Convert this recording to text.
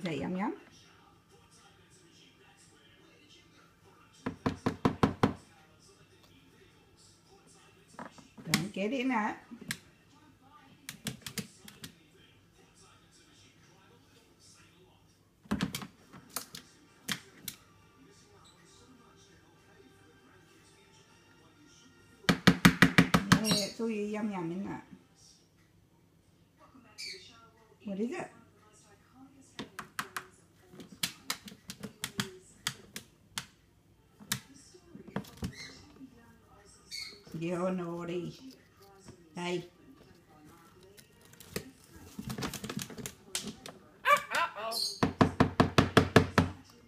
that yum yum? Don't get in it. Yeah, it's all your yum yum in that. What is it? You're naughty. Hey.